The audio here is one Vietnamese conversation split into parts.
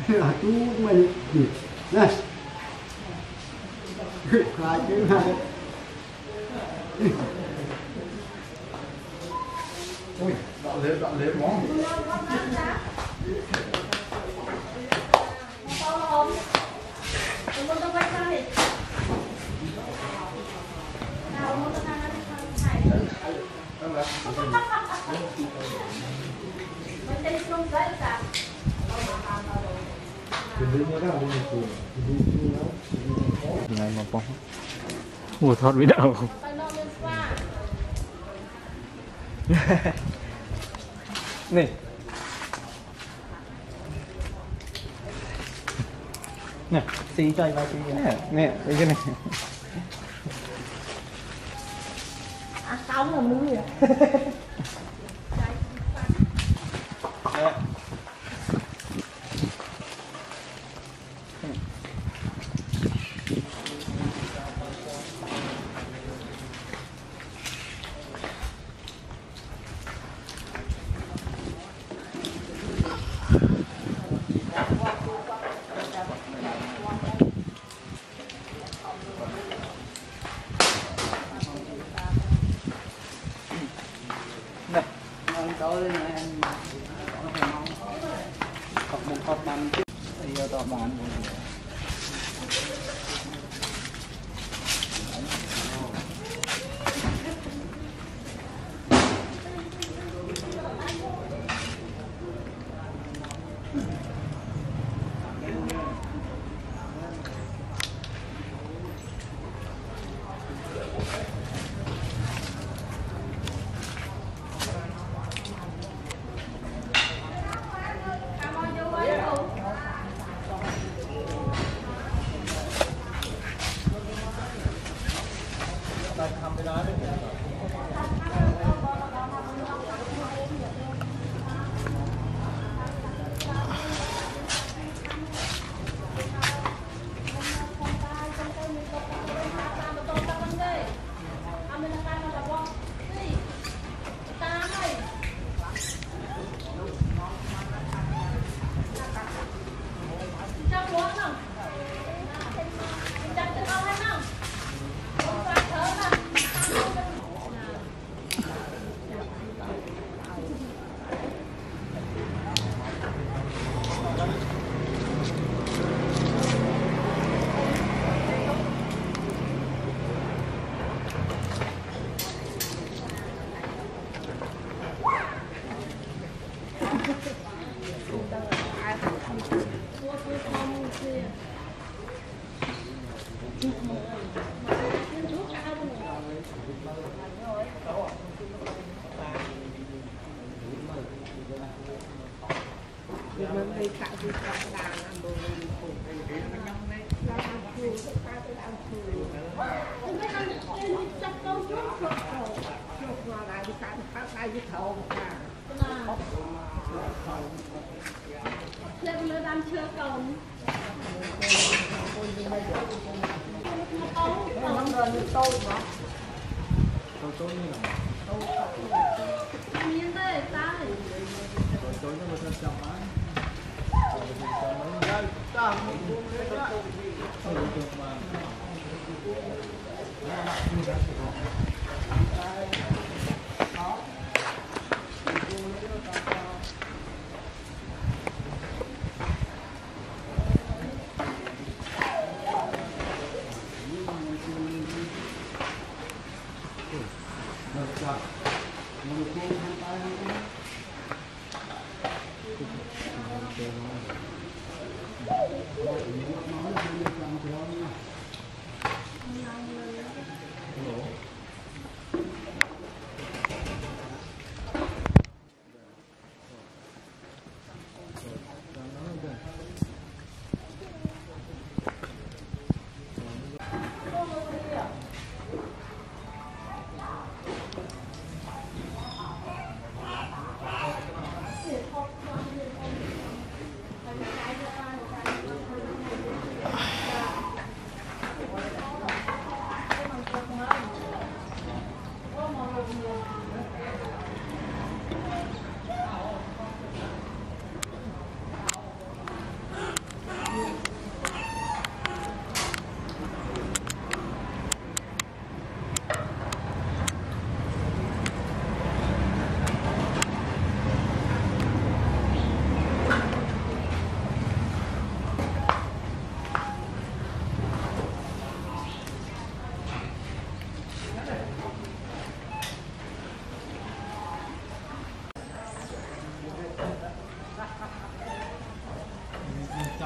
chú mình này khai chứ hai ui đoạn lếm món ngày mà bóng mùa thoát video này nè xí cho vào xí nè cái này sống là muốn gì tối nay anh học một học năm chứ thì giờ tao bạn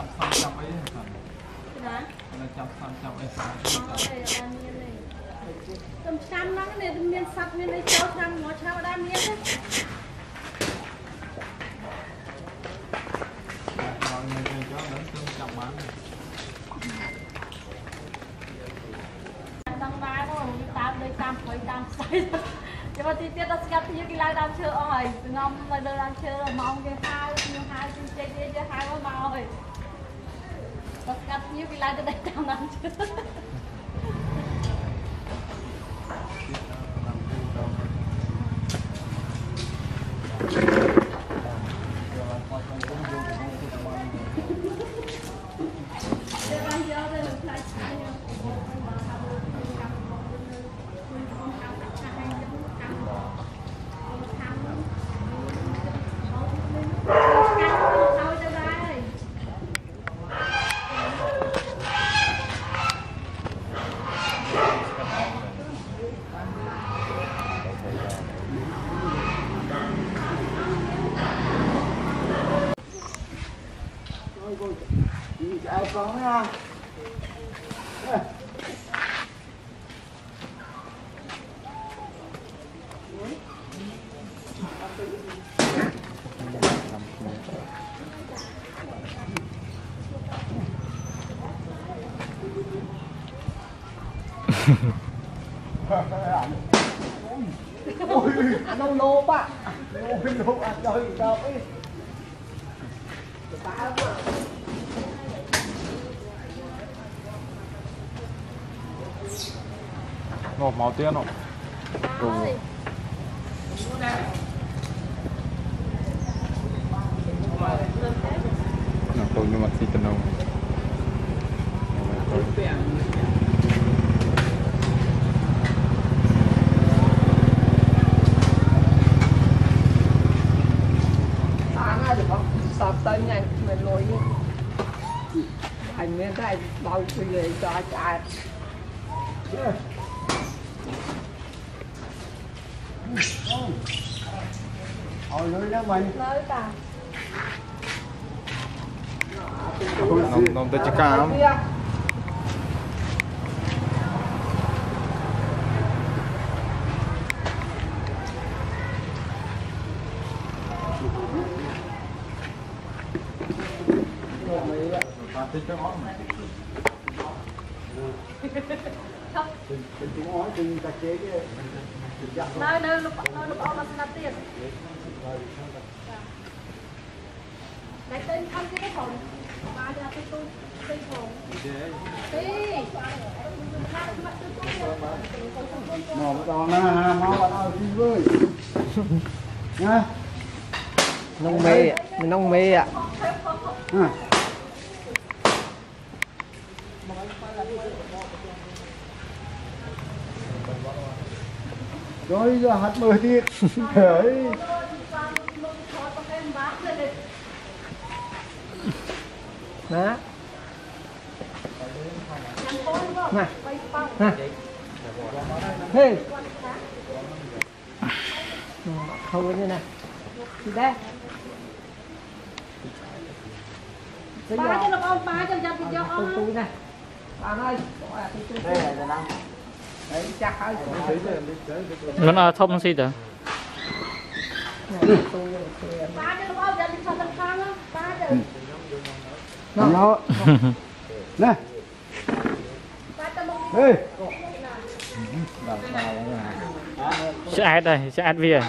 chậm xong chậm ấy hả? Hả? Là chậm xong chậm ấy sao? Tầm trăm nó này miền sập miền đây châu trăm ngõ châu đa miền đấy. Mọi người chơi cho đến tương chậm bán. Tăng ba thôi, tam đây tam phơi tam say. Nhưng mà tí tiết nó sẽ như cái lai đang chơi rồi, ngon mà đời đang chơi là mong cái hai chung chơi đi chơi hai con màu rồi. Nó sẽ như cái lai đây tam đang chơi. Ai con nha. Ôi, ăn đâu lô á. Lô ăn rồi đâu ấy. Ngọt máu tiên không? Rồi. Nó tôi nhưng mà xí tân ông. Sắp tới nhanh mình lôi anh mới đây bao nhiêu người cho chạy Ôi lưới đó mình. Nơi ta. Nông tới chả cá lắm. Chúng nói từng ta chế cái Nơi lúc ông là sinh tiền. Đấy tên không cái phòng. Ba là tên phòng. Đi. mò con na mò bắt đầu đi với nha nông mê ạ mình nông mê ạ rồi giờ hạt mưa thiệt đấy đó nè nè hey không có như này gì đây Ba cho nó ông ba cho dập cho ông. túi này bạn ơi đây là đang đấy chắc hơi Nó thông gì đó. Ba cho nó ông dập cho thằng Khang á. Ba cho. nó nè Ba cho mông. ê Sẽ ad đây, sẽ ad via.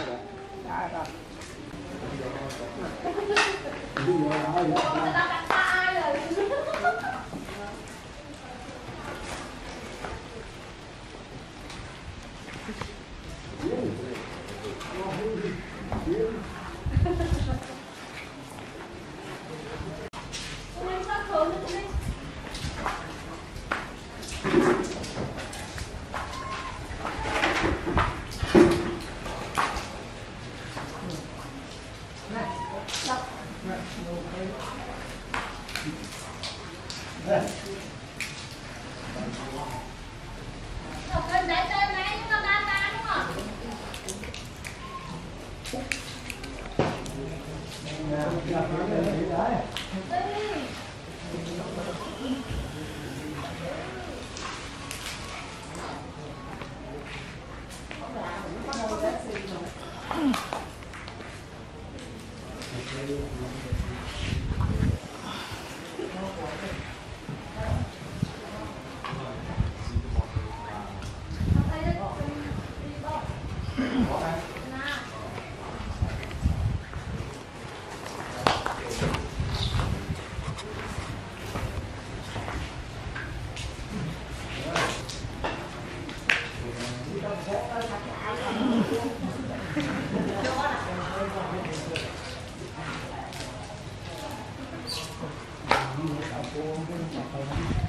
Hãy subscribe cho kênh Ghiền Mì Gõ để không bỏ lỡ những video hấp dẫn.